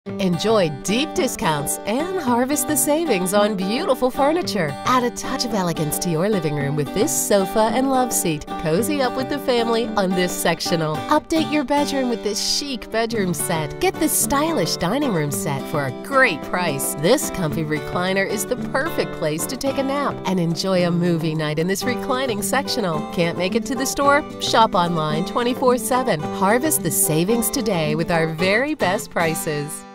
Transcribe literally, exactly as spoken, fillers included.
Enjoy deep discounts and harvest the savings on beautiful furniture. Add a touch of elegance to your living room with this sofa and love seat. Cozy up with the family on this sectional. Update your bedroom with this chic bedroom set. Get this stylish dining room set for a great price. This comfy recliner is the perfect place to take a nap and enjoy a movie night in this reclining sectional. Can't make it to the store? Shop online twenty-four seven. Harvest the savings today with our very best prices.